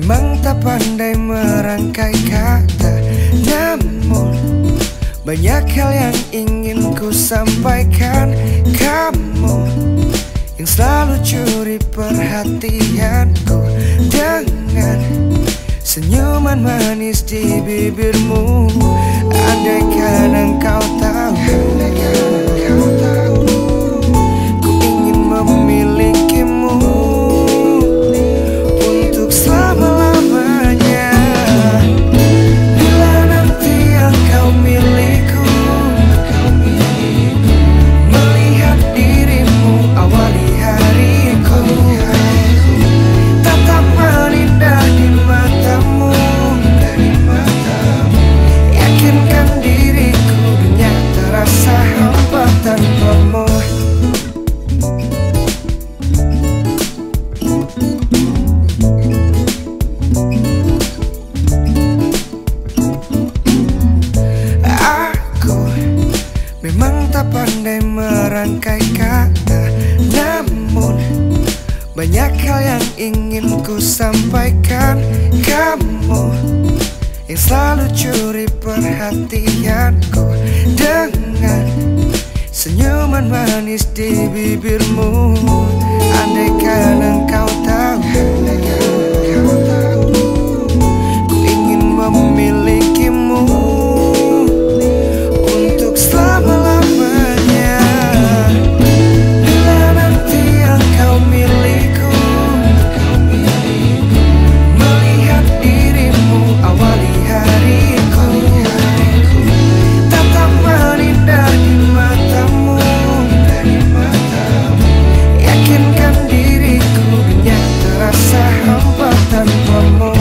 Memang tak pandai merangkai kata, namun banyak hal yang ingin ku sampaikan. Kamu yang selalu curi perhatianku dengan senyuman manis di bibirmu. Andaikan engkau tahu, ku ingin memilikimu untuk selama-lamanya. Bila nanti engkau milikku, melihat dirimu awali hariku, tatapan indah di matamu, yakinkan diriku dunia terasa hampa tanpamu. Aku memang tak pandai merangkai kata, namun banyak hal yang ingin ku sampaikan. Kamu yang selalu curi perhatianku dengan senyuman manis di bibirmu. Andaikan engkau tahu, ku ingin memilikimu untuk selama-lamanya. Bila nanti engkau milikku, melihat dirimu awali hariku, tatapan indah di matamu, yakinkan diriku dunia terasa hampa tanpamu.